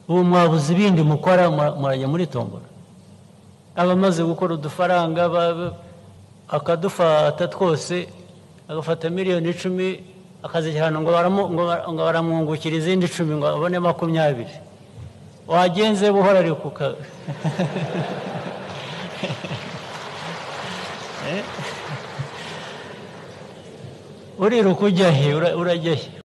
ubu mwabuze ibindi mukora murajya muri tombora. Abamaze gukora udufaranga akadufata twose, agafata miliyoni 10 akazijyana ngo baramwungukira izindi 10 ngo abone 20. Wagenze buhora ariko uriruka ujya he urajya he?